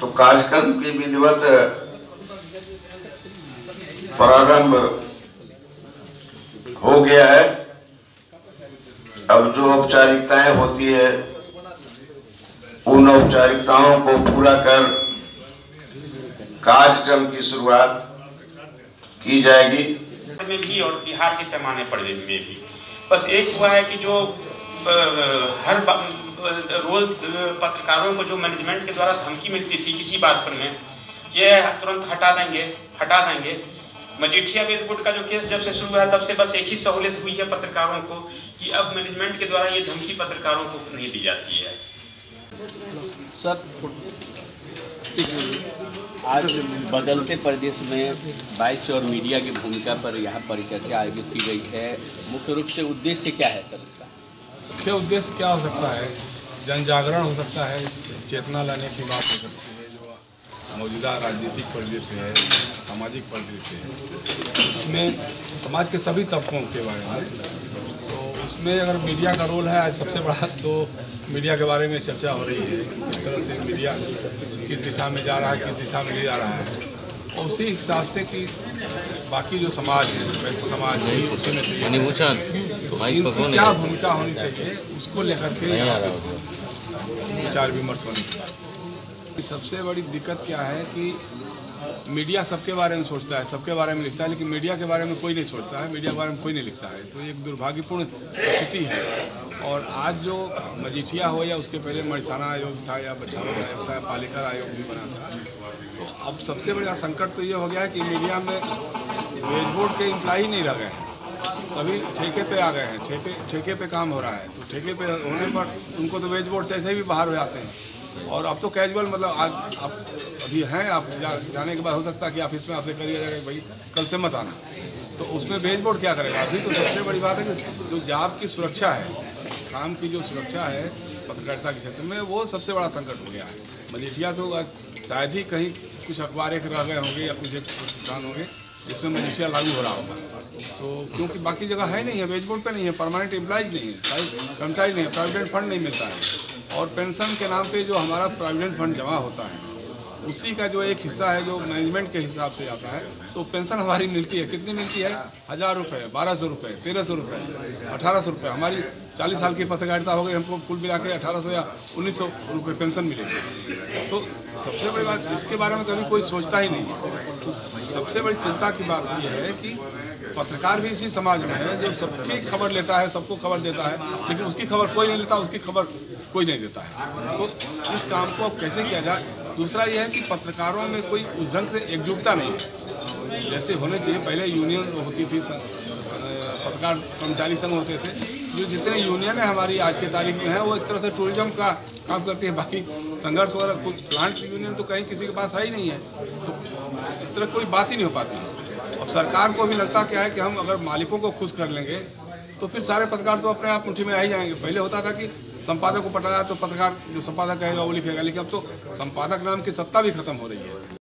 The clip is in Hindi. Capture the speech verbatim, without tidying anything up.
तो कार्यक्रम की विधिवत प्रारंभ हो गया है। अब जो औपचारिकताएं होती है उन औपचारिकताओं को पूरा कर कार्यक्रम की शुरुआत की जाएगी। में भी और बिहार के पैमाने पर में भी बस एक हुआ है कि जो हर रोज पत्रकारों को जो मैनेजमेंट के द्वारा धमकी मिलती थी किसी बात पर में ये तुरंत हटा देंगे हटा देंगे मजीठिया वेद बोर्ड का जो केस जब से शुरू हुआ तब से बस एक ही सहूलियत हुई है पत्रकारों को कि अब मैनेजमेंट के द्वारा ये धमकी पत्रकारों को नहीं दी जाती है। सर, आज बदलते प्रदेश में बाईस और मीडिया की भूमिका पर यहाँ परिचर्चा आयोजित की गई है। मुख्य रूप से उद्देश्य क्या है सर इसका? मुख्य उद्देश्य क्या हो सकता है? जन जागरण हो सकता है, चेतना लाने की बात हो सकती है। जो मौजूदा राजनीतिक परिदृश्य है, सामाजिक परिदृश्य है, इसमें समाज के सभी तबकों के बारे में, तो इसमें अगर मीडिया का रोल है आज सबसे बड़ा, तो मीडिया के बारे में चर्चा हो रही है किस तरह से मीडिया किस दिशा में जा रहा है, किस दिशा में ले जा रहा है, और उसी हिसाब से कि बाकी जो समाज है वैसे समाज है उसी में से इनकी क्या भूमिका होनी चाहिए उसको लेकर के विचार विमर्श होने चाहिए। सबसे बड़ी दिक्कत क्या है कि मीडिया सबके बारे में सोचता है, सबके बारे में लिखता है, लेकिन मीडिया के बारे में कोई नहीं सोचता है, मीडिया के बारे में कोई नहीं लिखता है। तो एक दुर्भाग्यपूर्ण स्थिति है। और आज जो मजीठिया हो या उसके पहले मणिसाना आयोग था या बचाव आयोग था, पालिका आयोग भी बना था, तो अब सबसे बड़ा संकट तो ये हो गया है कि मीडिया में वेज बोर्ड के इम्प्लाई नहीं रह गए हैं, सभी ठेके पे आ गए हैं, ठेके ठेके पे काम हो रहा है। तो ठेके पे होने पर उनको तो वेज बोर्ड से ऐसे भी बाहर हो जाते हैं। और अब तो कैजुअल मतलब आज आप अभी हैं, आप जा, जाने के बाद हो सकता है कि ऑफिस में आपसे करिए जाएगा भाई कल से मत आना, तो उसमें वेज बोर्ड क्या करेगा? अभी तो सबसे बड़ी बात है कि जो जॉब की सुरक्षा है, काम की जो सुरक्षा है पत्रकारिता के क्षेत्र में, वो सबसे बड़ा संकट हो गया है। मजीठिया तो शायद ही कहीं कुछ अखबार एक रह गए होंगे या कुछ एक स्थान होंगे जिसमें मजीठिया लागू हो रहा होगा। तो क्योंकि बाकी जगह है नहीं है, वेज बोर्ड पे नहीं है, परमानेंट एम्प्लॉयज नहीं है, कर्मचारी नहीं है, प्रोविडेंट फंड नहीं मिलता है, और पेंशन के नाम पे जो हमारा प्रोविडेंट फंड जमा होता है उसी का जो एक हिस्सा है जो मैनेजमेंट के हिसाब से आता है, तो पेंशन हमारी मिलती है। कितनी मिलती है? हज़ार रुपये, बारह सौ रुपये, तेरह सौ रुपये, अठारह सौ रुपये। हमारी चालीस साल की पत्रकारिता हो गई, हमको कुल मिला के अठारह सौ या उन्नीस सौ रुपये पेंशन मिलेगी। तो सबसे बड़ी बात इसके बारे में कभी कोई सोचता ही नहीं है। तो सबसे बड़ी चिंता की बात यह है कि पत्रकार भी इसी समाज में है जो सबकी खबर लेता है, सबको खबर देता है, लेकिन उसकी खबर कोई नहीं लेता, उसकी खबर कोई नहीं देता है। तो इस काम को अब कैसे किया जाए? दूसरा यह है कि पत्रकारों में कोई उस ढंग से एकजुटता नहीं है जैसे होने चाहिए। पहले यूनियन होती थी, पत्रकार कर्मचारी संघ होते थे, जो जितने यूनियन है हमारी आज की तारीख में है वो एक तरह से टूरिज्म का काम करती है। बाकी संघर्ष वगैरह कुछ प्लांट यूनियन तो कहीं किसी के पास है ही नहीं है, तो इस तरह कोई बात ही नहीं हो पाती। अब सरकार को भी लगता क्या है कि हम अगर मालिकों को खुश कर लेंगे तो फिर सारे पत्रकार तो अपने आप मुट्ठी में आ ही जाएंगे। पहले होता था कि संपादक को पटाया तो पत्रकार जो संपादक कहेगा वो लिखेगा, लेकिन अब तो संपादक नाम की सत्ता भी खत्म हो रही है।